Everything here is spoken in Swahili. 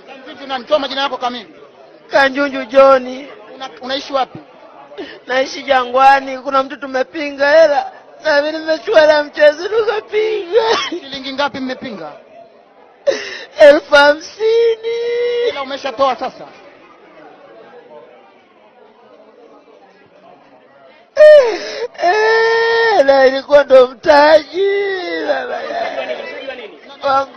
Kanjunju nani? Toa majina yako kamili. Kanjunju John. Unaishi wapi? Naishi Jangwani. Kuna mtu tumepinga hela. Na mimi nimechukua la mchezo tukapinga. Shilingi ngapi mmepinga? 50,000. Ila umeshatoa sasa. Na ilikuwa ndo mtaji. Baba ya.